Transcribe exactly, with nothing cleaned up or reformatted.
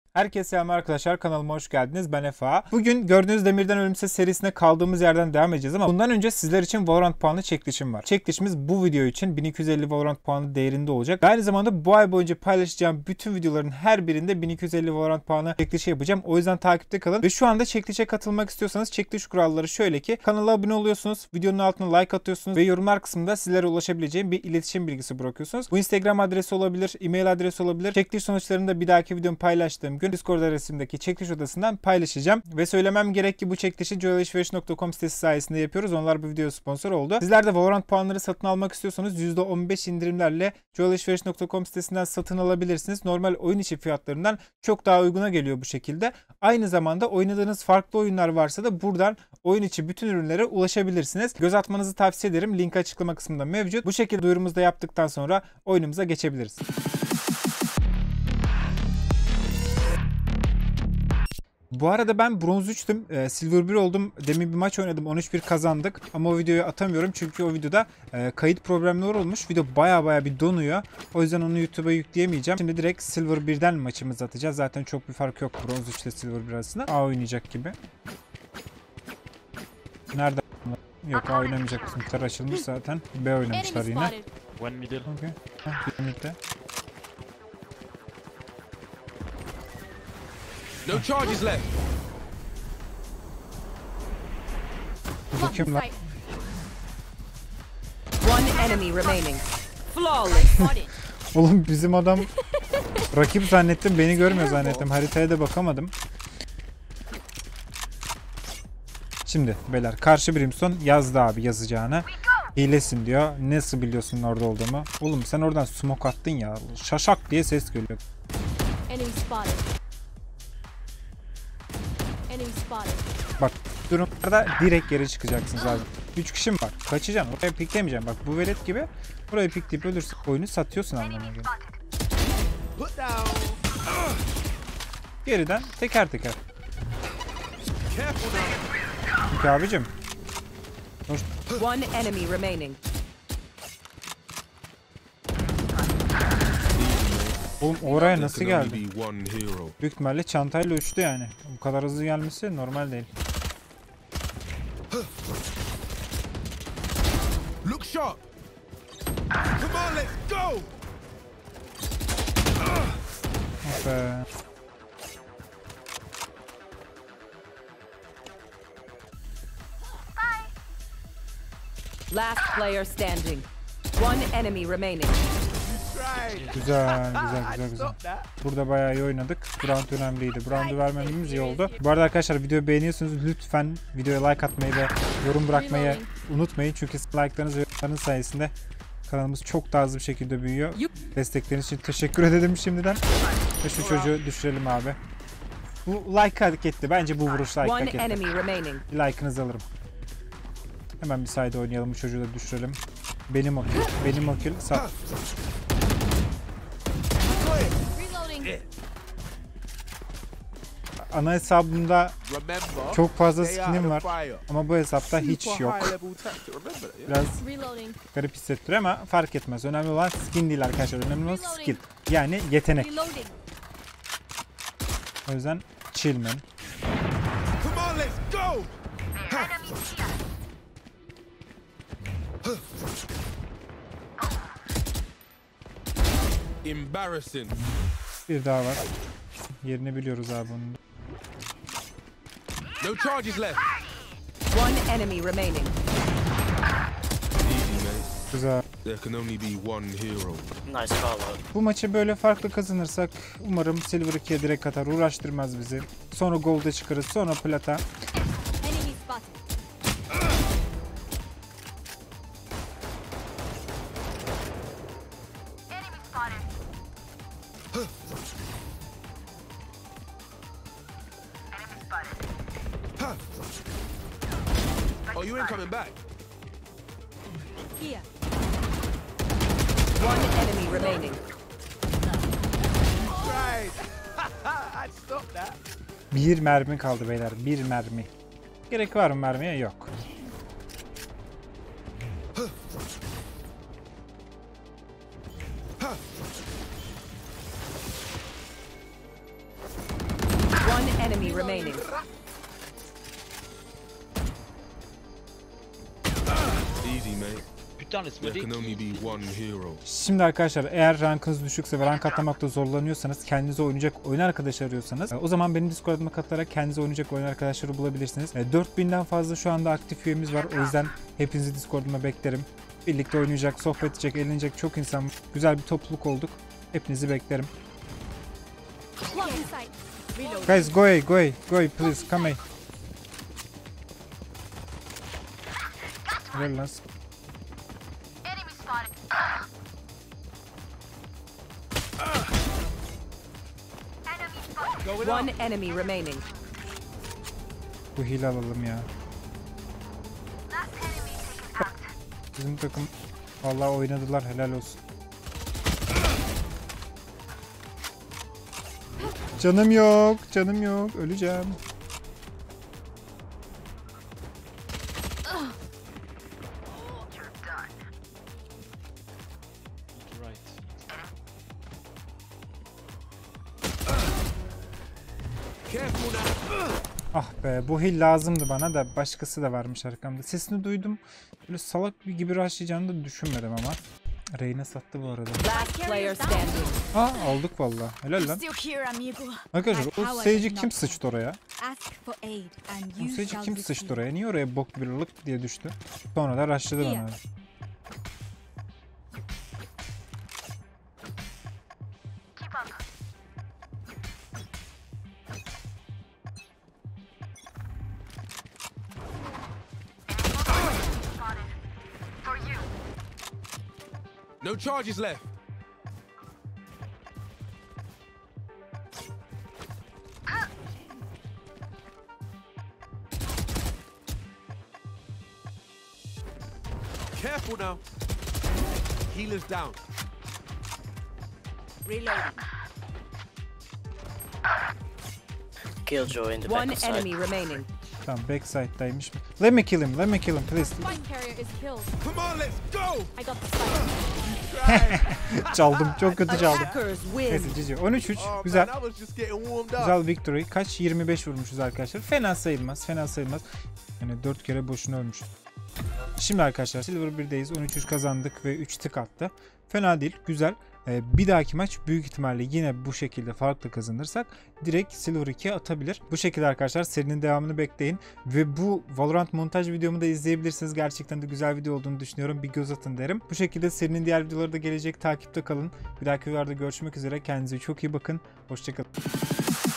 Herkese selam arkadaşlar, kanalıma hoş geldiniz. Ben Efa. Bugün gördüğünüz Demirden Ölümsüz serisine kaldığımız yerden devam edeceğiz ama bundan önce sizler için Valorant puanı çekilişim var. Çekilişimiz bu video için bin iki yüz elli Valorant puanı değerinde olacak. Aynı zamanda bu ay boyunca paylaşacağım bütün videoların her birinde bin iki yüz elli Valorant puanı çekilişi yapacağım. O yüzden takipte kalın. Ve şu anda çekilişe katılmak istiyorsanız çekiliş kuralları şöyle ki: kanala abone oluyorsunuz, videonun altına like atıyorsunuz ve yorumlar kısmında sizlere ulaşabileceğim bir iletişim bilgisi bırakıyorsunuz. Bu Instagram adresi olabilir, e-mail adresi olabilir. Çekiliş sonuçlarını da bir dahaki videomu paylaştığım gün Discord adresimdeki çekiliş odasından paylaşacağım. Ve söylemem gerek ki bu çekilişi joel alışveriş nokta com sitesi sayesinde yapıyoruz. Onlar bu video sponsor oldu. Sizler de Valorant puanları satın almak istiyorsanız yüzde on beş indirimlerle joel alışveriş nokta com sitesinden satın alabilirsiniz. Normal oyun içi fiyatlarından çok daha uyguna geliyor bu şekilde. Aynı zamanda oynadığınız farklı oyunlar varsa da buradan oyun içi bütün ürünlere ulaşabilirsiniz. Göz atmanızı tavsiye ederim. Link açıklama kısmında mevcut. Bu şekilde duyurumuzu da yaptıktan sonra oyunumuza geçebiliriz. Bu arada ben bronz üçtüm. E, silver bir oldum. Demin bir maç oynadım. on üç bir kazandık. Ama o videoyu atamıyorum. Çünkü o videoda e, kayıt problemleri olmuş. Video baya baya bir donuyor. O yüzden onu YouTube'a yükleyemeyeceğim. Şimdi direkt silver birden maçımızı atacağız. Zaten çok bir fark yok bronz üç ile silver bir arasında. A oynayacak gibi. Nerede? Yok, A oynamayacak. Bizimkiler açılmış zaten. B oynamışlar yine. One middle. Okay. Heh, bir midde. No charges left. Bu kim lan? One enemy remaining. Flawless. Oğlum bizim adam rakip zannettim, beni görmüyor zannettim. Haritaya da bakamadım. Şimdi beyler, karşı Brimstone yazdı abi yazacağını. Hilesin diyor. Nasıl biliyorsun orada olduğumu? Oğlum sen oradan smoke attın ya. Şaşak diye ses geliyor. Enemy spotted. Enemy spotted. Bak durumlarda direkt geri çıkacaksınız abi. üç kişi mi var? Kaçacaksın. Oraya piklemeyeceksin. Bak bu velet gibi buraya pikleyip ölürse oyunu satıyorsun anlamına göre. Put down. Geriden teker teker. Careful now. Peki abicim. One enemy remaining. Oğlum oraya nasıl There can geldi? only be one hero. Büyük ihtimalle çantayla uçtu yani. Bu kadar hızlı gelmesi normal değil. Look sharp. Come on, let's go. Oh be. Last player standing. One enemy remaining. Right. Güzel, güzel, güzel, güzel. Stop that. Burada bayağı iyi oynadık. Bu round önemliydi. Bu roundu vermememiz iyi oldu. Bu arada arkadaşlar, videoyu beğeniyorsunuz. Lütfen videoya like atmayı ve yorum bırakmayı unutmayın. Çünkü like'larınız ve yorumlarınız sayesinde kanalımız çok daha hızlı bir şekilde büyüyor. Destekleriniz için teşekkür ederim şimdiden. Ve şu çocuğu düşürelim abi. Bu like hak etti. Bence bu vuruş like hak One etti. enemy remaining. Bir like'ınızı alırım. Hemen bir side oynayalım. Bu çocuğu da düşürelim. Benim o kill. Benim o kill. Sağ. Reloading. Ana hesabımda Remember, çok fazla stay out skinim of var. fire. Ama bu hesapta hiç Super yok. high level tactic, remember that, yeah? Biraz Reloading. garip hissettiriyor ama fark etmez. Önemli olan skin değil arkadaşlar. Önemli olan skill. Yani yetenek. Reloading. O yüzden chill man. Come on, let's go. Embarrassing. Bir daha var. Yerini biliyoruz abi onun. No charges left. One enemy remaining. Easy, mate. Güzel. There can only be one hero. Nice call out. Bu maçı böyle farklı kazanırsak umarım Silver ikiye direkt atar. Uğraştırmaz bizi. Sonra Gold'a çıkarız. Sonra Plata. Enemy spotted. Oh, you ain't coming back. Here. One enemy remaining. Right. I'd stop that. Bir mermi kaldı beyler. Bir mermi. Gerek var mı mermiye? Yok. One enemy remaining. Easy, mate. Putain, laisse-moi There des can only be one hero. Şimdi arkadaşlar eğer rankınız düşükse ve rank atlamakta zorlanıyorsanız, kendinize oynayacak oyun arkadaşı arıyorsanız, o zaman benim Discord'uma katılarak kendinize oynayacak oyun arkadaşları bulabilirsiniz. dört binden fazla şu anda aktif üyemiz var. O yüzden hepinizi Discord'uma beklerim. Birlikte oynayacak, sohbet edecek, eğlenecek çok insan var. Güzel bir topluluk olduk. Hepinizi beklerim. Block in sight. Reloading. Guys, go away, go away, go away, please, come away. Helal lan. One enemy remaining. Bu hile alalım ya. Bizim takım vallahi oynadılar, helal olsun. Canım yok, canım yok, öleceğim. right. Careful now. Ah be, bu hil lazımdı bana da başkası da varmış arkamda. Sesini duydum. Böyle salak bir gibi rushlayacağını da düşünmedim ama. Reyna sattı bu arada. Last player standing. Aa, aldık vallahi. Helal lan. Still here, amigo. Arkadaşlar o seyirci kim sıçtı oraya? Ask for aid and O you seyirci shall kim receive. sıçtı oraya? Niye oraya bok bir lık diye düştü? Sonra da rushladı bana. No charges left. Careful now. Healer's down. Reloading. Killjoy in the One back of side. enemy remaining. Tamam, backside'daymış. Let me kill him, let me kill him please. Spike carrier is killed. Come on, let's go. I got the spike. Çaldım, çok kötü çaldım. Attackers win. Neyse cici. on üç üç, Oh, güzel. man, I was just getting warmed up. Güzel victory. Kaç? yirmi beş vurmuşuz arkadaşlar. Fena sayılmaz, fena sayılmaz. Yani dört kere boşuna ölmüşüz. Şimdi arkadaşlar Silver birdeyiz. on üç üç kazandık ve üç tık attı. Fena değil, güzel. Ee, bir dahaki maç büyük ihtimalle yine bu şekilde farklı kazanırsak direkt Silver ikiye atabilir. Bu şekilde arkadaşlar serinin devamını bekleyin. Ve bu Valorant montaj videomu da izleyebilirsiniz. Gerçekten de güzel video olduğunu düşünüyorum. Bir göz atın derim. Bu şekilde serinin diğer videoları da gelecek. Takipte kalın. Bir dahaki videolarda görüşmek üzere. Kendinize çok iyi bakın. Hoşçakalın.